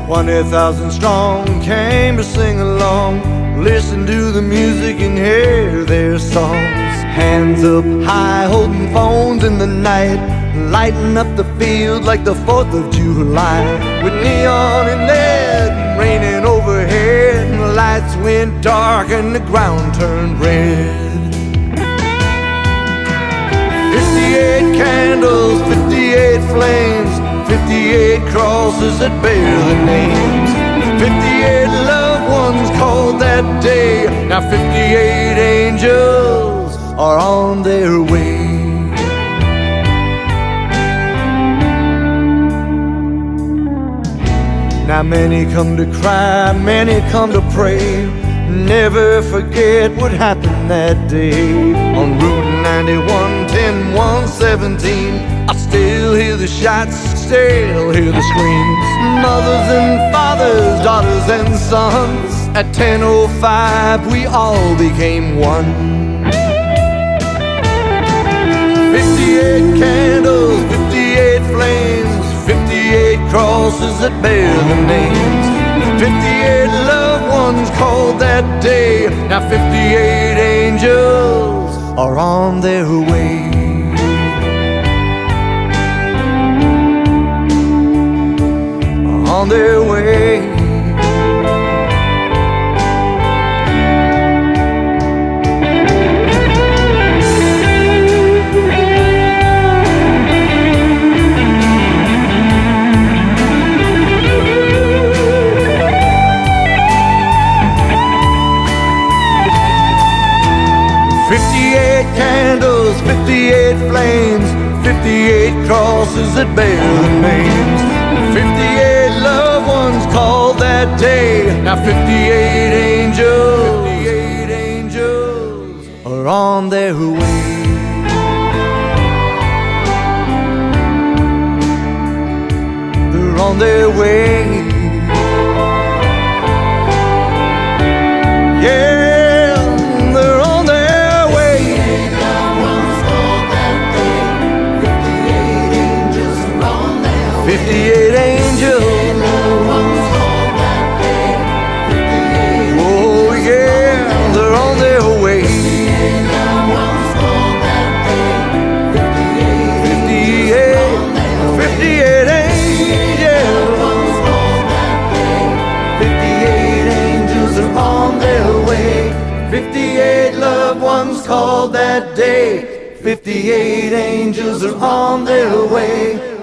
20,000 strong came to sing along, listen to the music and hear their songs. Hands up high, holding phones in the night, lighting up the field like the 4th of July. With neon and lead raining overhead, and the lights went dark and the ground turned red. 58 candles, 58 flames, 58 crosses that bear the names. 58 loved ones called that day. Now 58 angels are on their way. Now many come to cry, many come to pray. Never forget what happened that day. On Route 91, 10, 117, I still hear the shots, still hear the screams. Mothers and fathers, daughters and sons. At 10:05 we all became one. 58 candles, 58 flames, 58 crosses that bear the names. 58 loved ones called that day. Now 58 angels are on their way. On their way. 58 candles, 58 flames, 58 crosses that bear the names. 58 loved ones called that day. Now 58 angels are on their way. They're on their way. Yeah. 58 angels. Oh yeah, they're on their way. 58 angels. 58 angels are on their way. 58 loved ones called that day. 58 angels are on their way.